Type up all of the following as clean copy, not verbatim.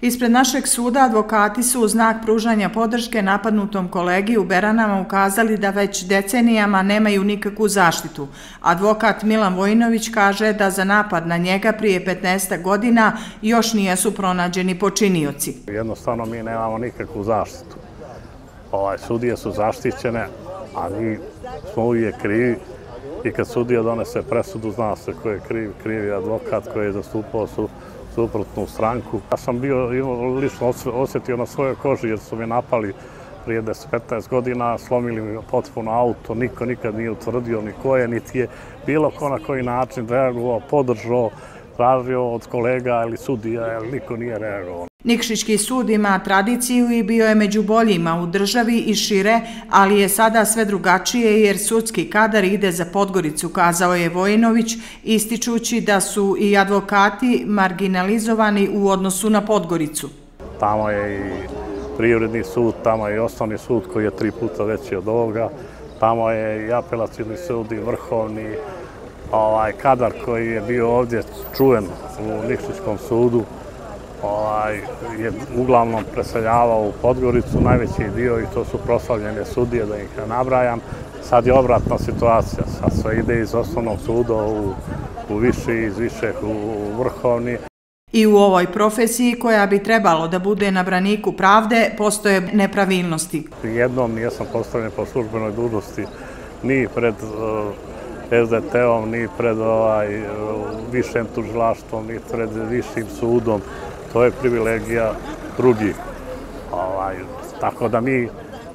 Ispred našeg suda advokati su u znak pružanja podrške napadnutom kolegi u Beranama ukazali da već decenijama nemaju nikakvu zaštitu. Advokat Milan Vojinović kaže da za napad na njega prije 15 godina još nijesu pronađeni počinioci. Jednostavno mi nemamo nikakvu zaštitu. Sudije su zaštićene, a mi smo uvijek krivi. I kad sudija donese presudu, zna se ko je kriv. Kriv je advokat koji je zastupao suprotnu stranku. Ja sam bio lično osjetio na svojoj koži jer su me napali prije 10-15 godina, slomili mi potpuno auto, niko nikad nije utvrdio ni ko je, niti je bilo ko na koji način reagovao, podržao, tražio od kolega ili sudija, jer niko nije reagovao. Nikšićki sud ima tradiciju i bio je među boljima u državi i šire, ali je sada sve drugačije jer sudski kadar ide za Podgoricu, kazao je Vojinović, ističući da su i advokati marginalizovani u odnosu na Podgoricu. Tamo je i privredni sud, tamo je i osnovni sud koji je 3 puta veći od ovoga, tamo je i apelacioni sud i vrhovni kadar koji je bio ovdje čuven u Nikšićkom sudu. Je uglavnom preseljavao u Podgoricu, najveći dio, i to su proslavljene sudije, da ih ne nabrajam. Sad je obratna situacija, sad sve ide iz osnovnog suda u viši, iz višeg u vrhovni. I u ovoj profesiji, koja bi trebalo da bude na braniku pravde, postoje nepravilnosti. Jednom nijesam postavljen po službenoj dužnosti ni pred SDT-om, ni pred višem tužilaštvom, ni pred višim sudom. To je privilegija drugih. Tako da mi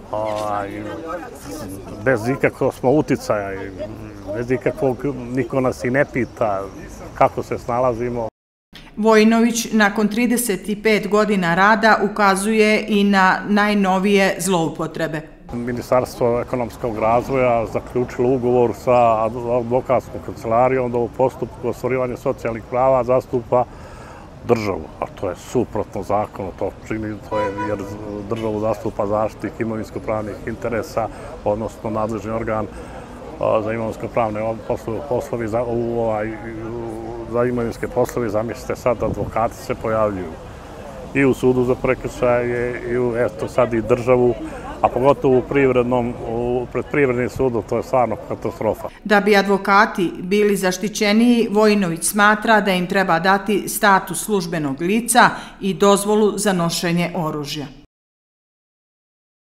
bez ikakvog smo uticaja, bez ikakvog, niko nas i ne pita kako se snalazimo. Vojinović nakon 35 godina rada ukazuje i na najnovije zloupotrebe. Ministarstvo ekonomskog razvoja zaključilo ugovor sa advokatskom kancelarijom da u postupku ostvarivanja socijalnih prava zastupa državu, a to je suprotno zakonu, to čini, jer državu zastupa zaštitnik imovinsko-pravnih interesa, odnosno nadležni organ za imovinsko-pravne poslove, za imovinske poslove, zamislite sad, advokati se pojavljuju i u sudu za prekršaje, i sad i državu, a pogotovo pred privrednim sudom, to je stvarno katastrofa. Da bi advokati bili zaštićeniji, Vojinović smatra da im treba dati status službenog lica i dozvolu za nošenje oružja.